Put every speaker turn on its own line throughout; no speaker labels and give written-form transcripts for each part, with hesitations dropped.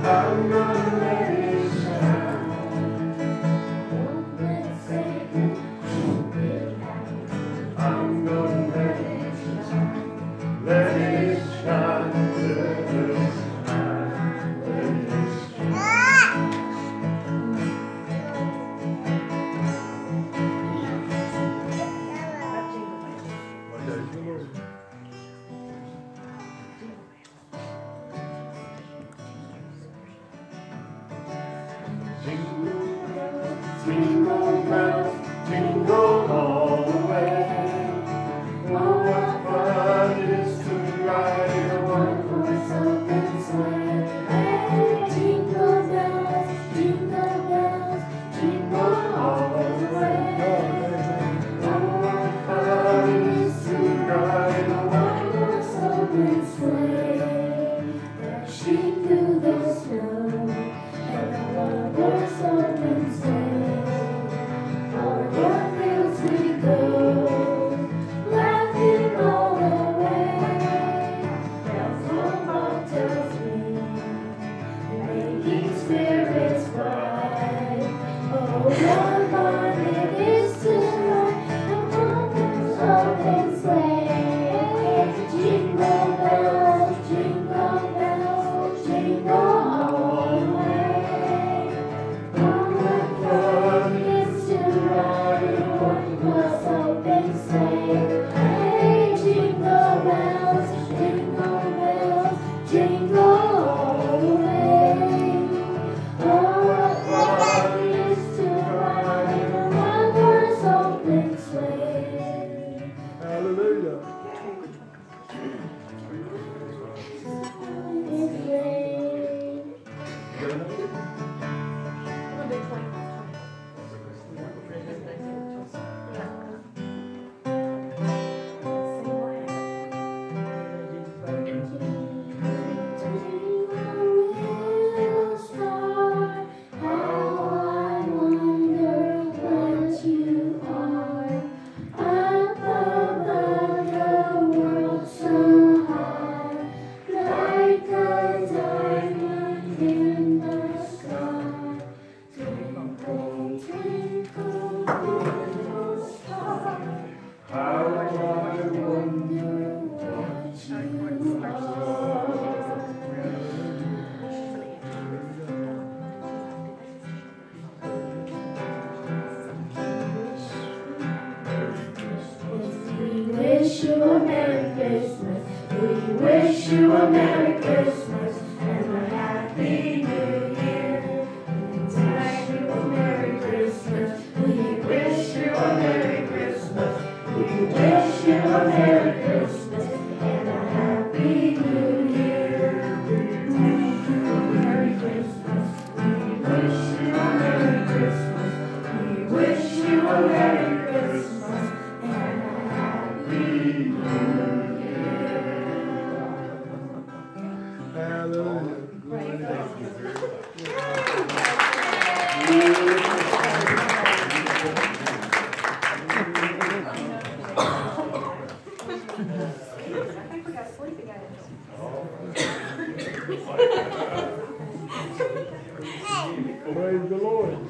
Praise the Lord.
All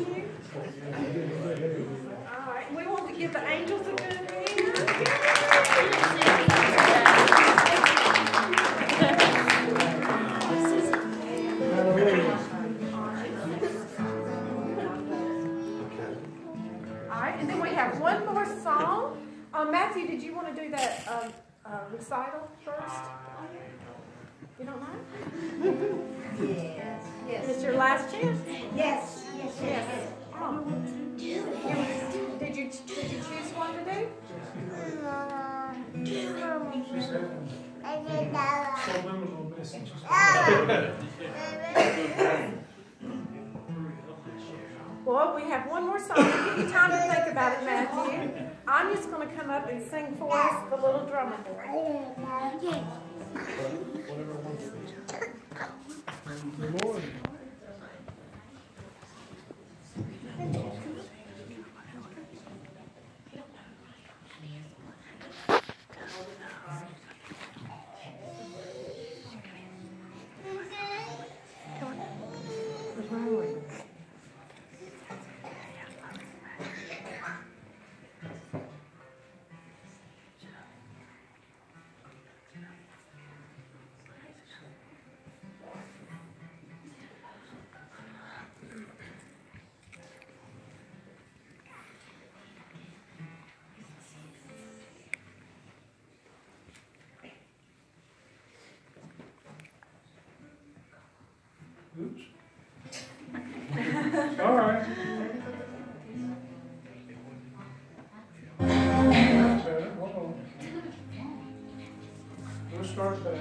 right, we want to give the angels a good hand. All right, and then we have one more song. Matthew, did you want to do that recital first? You don't mind?
Yes. Yes.
It's your last chance?
Yes. Yes. Yes.
Oh. Did you choose one to do? Well, we have one more song. I'll give you time to think about it, Matthew. I'm just going to come up and sing for us the little drummer boy.
Good Lord.
Come on.
Oops. All right. That's better. Hold on. We'll start that.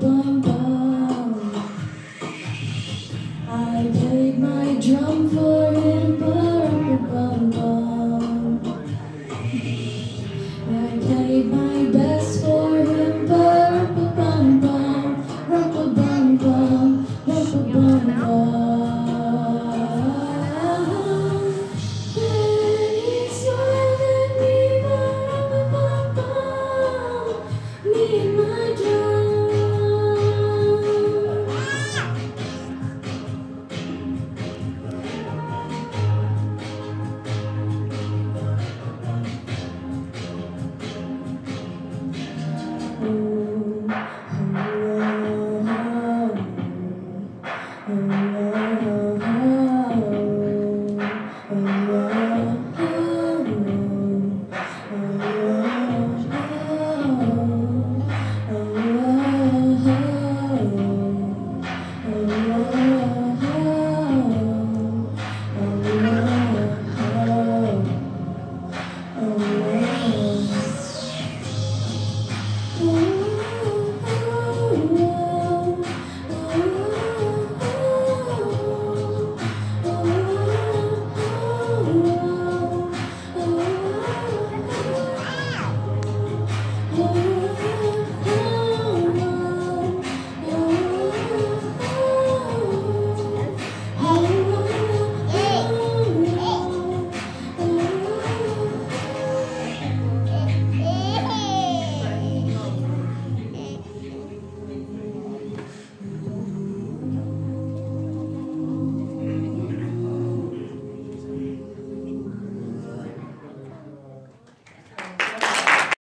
I played my drum for